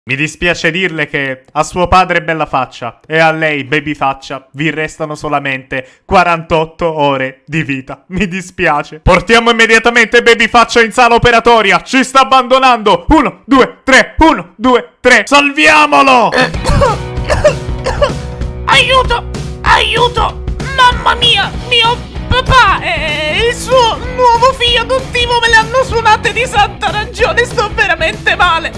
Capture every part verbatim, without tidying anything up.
Mi dispiace dirle che a suo padre bella faccia e a lei baby faccia vi restano solamente quarantotto ore di vita. Mi dispiace. Portiamo immediatamente baby faccia in sala operatoria. Ci sta abbandonando. Uno, due, tre. Uno, due, tre. Salviamolo! Aiuto! Aiuto! Mamma mia! Mio papà e il suo nuovo figlio adottivo me le hanno suonate di santa ragione. Sto veramente male.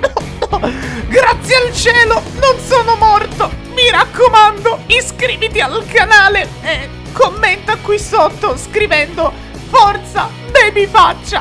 Grazie al cielo non sono morto. Mi raccomando, iscriviti al canale e commenta qui sotto scrivendo forza baby faccia.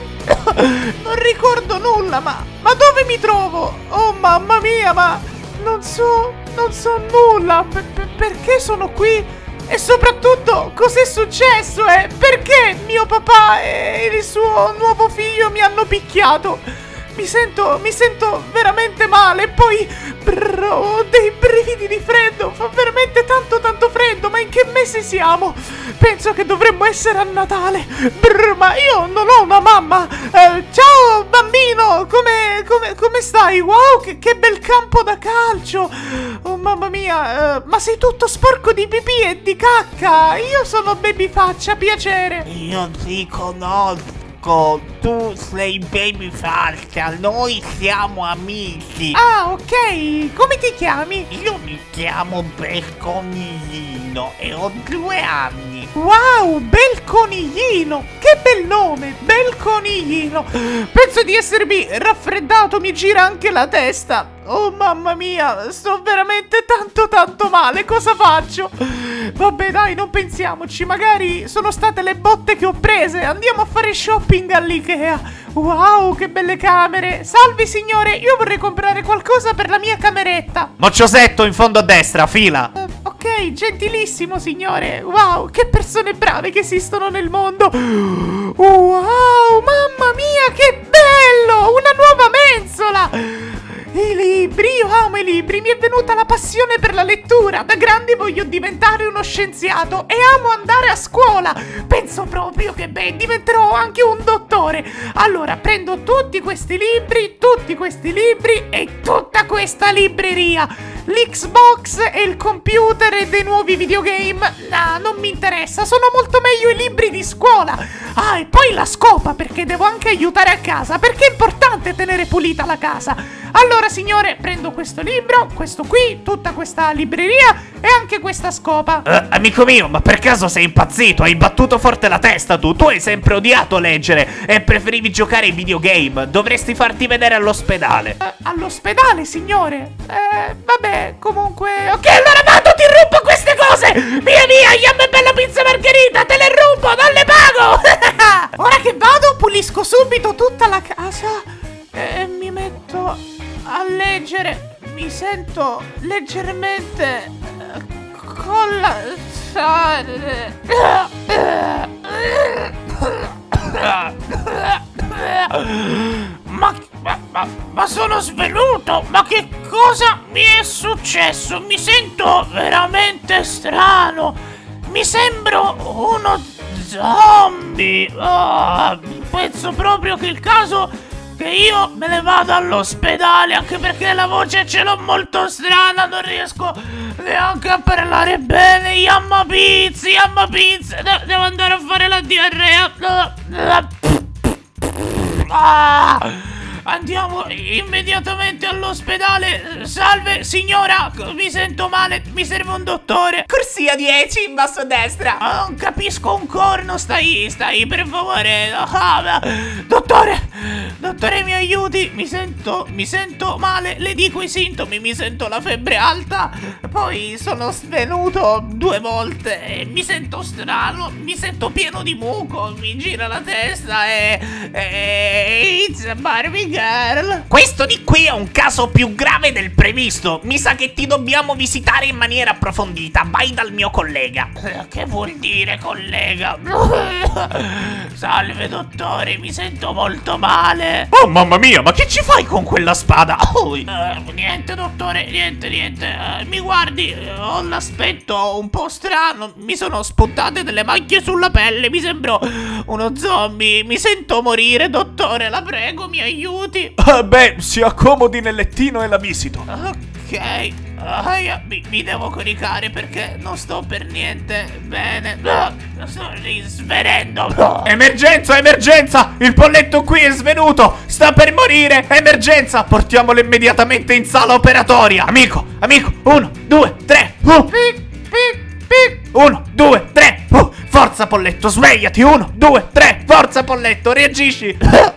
Non ricordo nulla, ma ma dove mi trovo? Oh mamma mia, ma non so non so nulla. Per, per, perché sono qui? E soprattutto cos'è successo? E perché mio papà e il suo nuovo figlio mi hanno picchiato? Mi sento, mi sento veramente male. Poi brrr, ho dei brividi di freddo. Fa veramente tanto tanto freddo. Ma in che mese siamo? Penso che dovremmo essere a Natale. Brrr, ma io non ho una mamma. eh, Ciao bambino. Come, come, come stai? Wow, che, che bel campo da calcio. Oh mamma mia. eh, Ma sei tutto sporco di pipì e di cacca. Io sono baby faccia, piacere. Io ti conosco, tu sei baby faccia, noi siamo amici. Ah, ok. Come ti chiami? Io mi chiamo Bel Coniglino e ho due anni. Wow, bel coniglino. Che bel nome, bel coniglino. Penso di essermi raffreddato, mi gira anche la testa. Oh mamma mia, sto veramente tanto tanto male. Cosa faccio? Vabbè dai, non pensiamoci. Magari sono state le botte che ho prese. Andiamo a fare shopping all'Ikea. Wow, che belle camere. Salve signore, io vorrei comprare qualcosa per la mia cameretta. Mocciosetto in fondo a destra, fila. Uh, ok, gentilissimo signore. Wow, che persone brave che esistono nel mondo. Wow, mamma mia, che bello. Una nuova mensola. I libri, io amo i libri, mi è venuta la passione per la lettura. Da grande voglio diventare uno scienziato e amo andare a scuola. Penso proprio che beh, diventerò anche un dottore. Allora prendo tutti questi libri, tutti questi libri e tutta questa libreria. L'Xbox e il computer e dei nuovi videogame, no, non mi interessa, sono molto meglio i libri di scuola. Ah, e poi la scopa, perché devo anche aiutare a casa, perché è importante tenere pulita la casa. Allora signore, prendo questo libro, questo qui, tutta questa libreria e anche questa scopa. uh, Amico mio, ma per caso sei impazzito? Hai battuto forte la testa tu. Tu hai sempre odiato leggere e preferivi giocare ai videogame. Dovresti farti vedere all'ospedale. uh, All'ospedale signore? Eh, vabbè, comunque. Ok, allora vado, ti rubo queste cose. Via via, yam e bella pizza margherita, te le rubo, non le pago. Ora che vado, pulisco subito tutta la casa e mi metto a leggere. Mi sento leggermente collassare. Ma, ma, ma, ma sono svenuto. Ma che cosa mi è successo? Mi sento veramente strano. Mi sembro uno zombie. Oh, penso proprio che il caso che io me ne vado all'ospedale, anche perché la voce ce l'ho molto strana, non riesco neanche a parlare bene. Yamma pizza, yamma pizza, De devo andare a fare la diarrea. Ah! Andiamo immediatamente all'ospedale. Salve signora, mi sento male, mi serve un dottore. Corsia dieci in basso a destra. Ah, non capisco un corno, stai, stai, per favore. Ah, dottore, dottore mi aiuti. Mi sento, mi sento male, le dico i sintomi. Mi sento la febbre alta, poi sono svenuto due volte, mi sento strano, mi sento pieno di muco, mi gira la testa e... e it's a Barbie girl. Questo di qui è un caso più grave del previsto. Mi sa che ti dobbiamo visitare in maniera approfondita. Vai dal mio collega. Che vuol dire collega? Salve dottore, mi sento molto male. Oh mamma mia, ma che ci fai con quella spada? Oh. Uh, niente dottore, niente, niente. Uh, mi guardi, uh, ho l'aspetto un po' strano. Mi sono spuntate delle macchie sulla pelle. Mi sembro uno zombie. Mi sento morire, dottore, la prego, mi aiuti. aiuti. Ah, beh, si accomodi nel lettino e la visito. Ok, aia, mi, mi devo coricare perché non sto per niente bene. Ah, sto risvenendo. Emergenza, emergenza! Il polletto qui è svenuto! Sta per morire! Emergenza! Portiamolo immediatamente in sala operatoria! Amico, amico, uno, due, tre! Uh. Pic, pic, pic. Uno, due, tre! Uh. Forza polletto, svegliati! Uno, due, tre! Forza polletto, reagisci!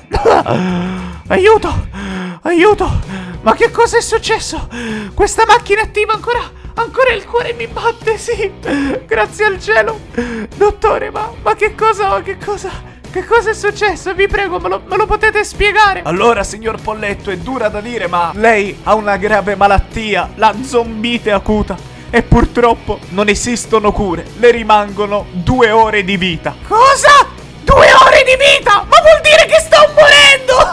Aiuto! Aiuto! Ma che cosa è successo? Questa macchina è attiva ancora? Ancora il cuore mi batte, sì! Grazie al cielo! Dottore, ma, ma che cosa, ma che cosa? Che cosa è successo? Vi prego, me lo, me lo potete spiegare? Allora, signor Polletto, è dura da dire, ma lei ha una grave malattia, la zombite acuta. E purtroppo non esistono cure. Le rimangono due ore di vita. Cosa? Due ore di vita? Ma vuol dire che sto morendo!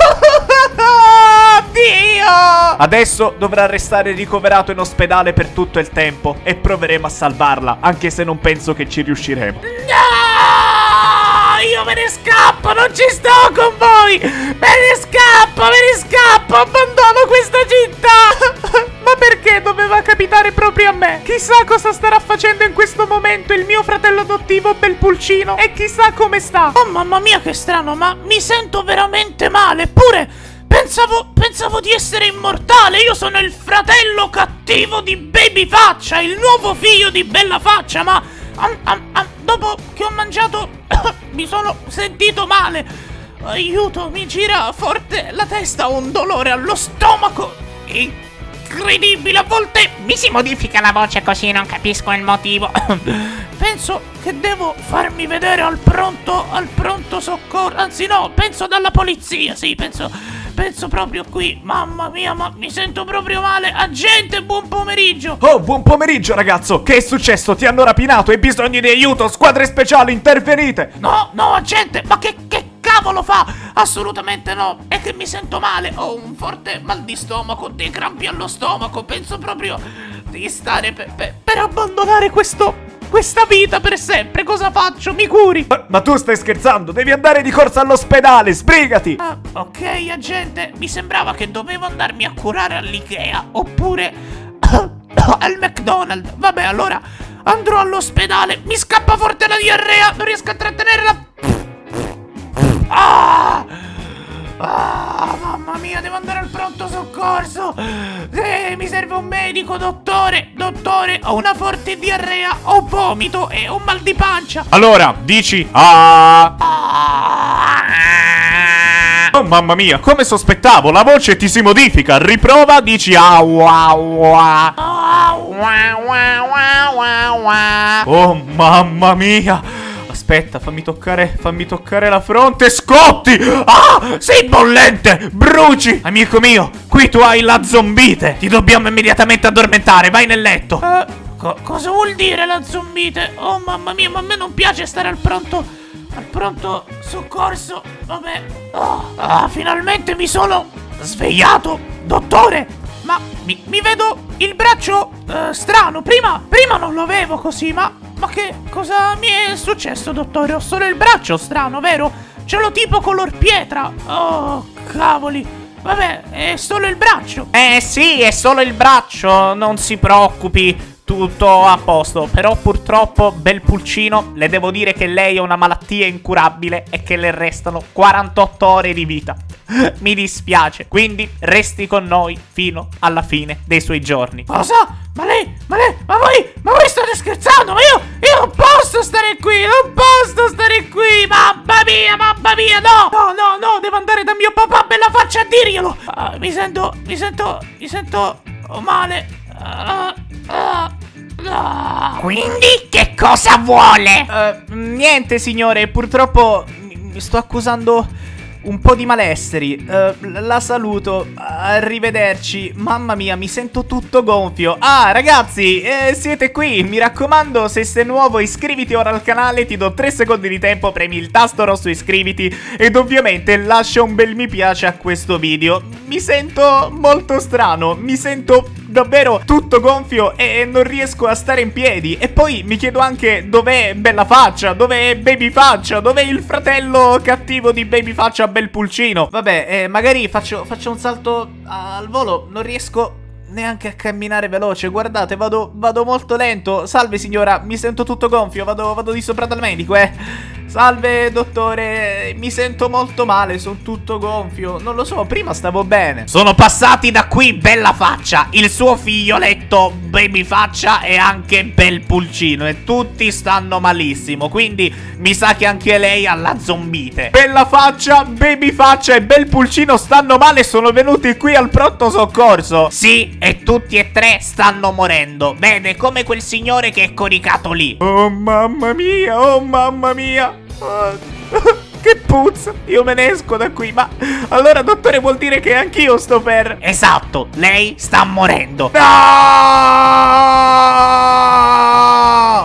Dio! Adesso dovrà restare ricoverato in ospedale per tutto il tempo e proveremo a salvarla, anche se non penso che ci riusciremo. No! Io me ne scappo, non ci sto con voi! Me ne scappo, me ne scappo! Abbandono questa città! Ma perché doveva capitare proprio a me? Chissà cosa starà facendo in questo momento il mio fratello adottivo Belpulcino e chissà come sta. Oh mamma mia, che strano, ma mi sento veramente male. Eppure pensavo, pensavo di essere immortale. Io sono il fratello cattivo di Babyfaccia, il nuovo figlio di Bellafaccia. Ma um, um, um, dopo che ho mangiato mi sono sentito male. Aiuto, mi gira forte la testa, ho un dolore allo stomaco incredibile. A volte Mi si modifica la voce così, non capisco il motivo. penso che devo farmi vedere al pronto, al pronto soccorso. Anzi no, penso dalla polizia, sì, penso, penso proprio qui. Mamma mia, ma mi sento proprio male. Agente, buon pomeriggio. Oh, buon pomeriggio ragazzo! Che è successo? Ti hanno rapinato? Hai bisogno di aiuto? Squadre speciali, intervenite! No, no, agente, ma che, che cavolo fa? Assolutamente no, è che mi sento male. Ho un forte mal di stomaco, dei crampi allo stomaco. Penso proprio di stare per, per, per abbandonare questo... questa vita per sempre. Cosa faccio? Mi curi? Ma, ma tu stai scherzando? Devi andare di corsa all'ospedale, sbrigati! Ah, ok, agente, mi sembrava che dovevo andarmi a curare all'Ikea oppure al McDonald's. Vabbè, allora andrò all'ospedale. Mi scappa forte la diarrea, non riesco a trattenerla. Ah! Ah, mamma mia, devo andare al pronto soccorso. Eh, mi serve un medico, dottore. Dottore, ho una forte diarrea, ho vomito e un mal di pancia. Allora, dici ah. Ah! Oh mamma mia, come sospettavo, la voce ti si modifica. Riprova, dici au au au. Oh mamma mia. Aspetta, fammi toccare, fammi toccare la fronte. Scotti! Ah! Sei bollente! Bruci! Amico mio, qui tu hai la zombite. Ti dobbiamo immediatamente addormentare, vai nel letto. Eh, co cosa vuol dire la zombite? Oh mamma mia, ma a me non piace stare al pronto, al pronto soccorso. Vabbè. Oh, ah, finalmente mi sono svegliato, dottore. Ma mi, mi vedo il braccio eh, strano. Prima, prima non lo avevo così, ma... Ma che cosa mi è successo, dottore? Ho solo il braccio strano, vero? Ce l'ho tipo color pietra. Oh, cavoli. Vabbè, è solo il braccio. Eh sì, è solo il braccio, non si preoccupi, tutto a posto. Però purtroppo, Belpulcino, le devo dire che lei ha una malattia incurabile e che le restano quarantotto ore di vita. Mi dispiace, quindi resti con noi fino alla fine dei suoi giorni. Cosa? Ma lei, ma lei, ma voi, ma voi state scherzando? Ma io, io non posso stare qui, non posso stare qui. Mamma mia, mamma mia, no. No, no, no, devo andare da mio papà Bellafaccia a dirglielo. Uh, mi sento, mi sento, mi sento male. Uh, uh, uh. Quindi che cosa vuole? Uh, niente signore, purtroppo mi sto accusando un po' di malesseri. uh, La saluto, arrivederci. Mamma mia, mi sento tutto gonfio. Ah ragazzi, eh, siete qui. Mi raccomando, se sei nuovo iscriviti ora al canale. Ti do tre secondi di tempo, premi il tasto rosso iscriviti ed ovviamente lascia un bel mi piace a questo video. Mi sento molto strano, mi sento davvero tutto gonfio e non riesco a stare in piedi. E poi mi chiedo anche dov'è Bella Faccia, dov'è Baby Faccia, dov'è il fratello cattivo di Baby Faccia Bel Pulcino. Vabbè, eh, magari faccio, faccio un salto al volo, non riesco neanche a camminare veloce. Guardate, vado, vado molto lento. Salve signora, mi sento tutto gonfio, vado, vado di sopra dal medico, eh. Salve dottore, mi sento molto male, sono tutto gonfio. Non lo so, prima stavo bene. Sono passati da qui Bella Faccia, il suo figlioletto Baby Faccia e anche Bel Pulcino, e tutti stanno malissimo, quindi mi sa che anche lei ha la zombite. Bella Faccia, Baby Faccia e Bel Pulcino stanno male, sono venuti qui al pronto soccorso. Sì, e tutti e tre stanno morendo. Vede, come quel signore che è coricato lì. Oh mamma mia, oh mamma mia. Oh, che puzza. Io me ne esco da qui. Ma allora dottore vuol dire che anch'io sto per... Esatto, lei sta morendo. No!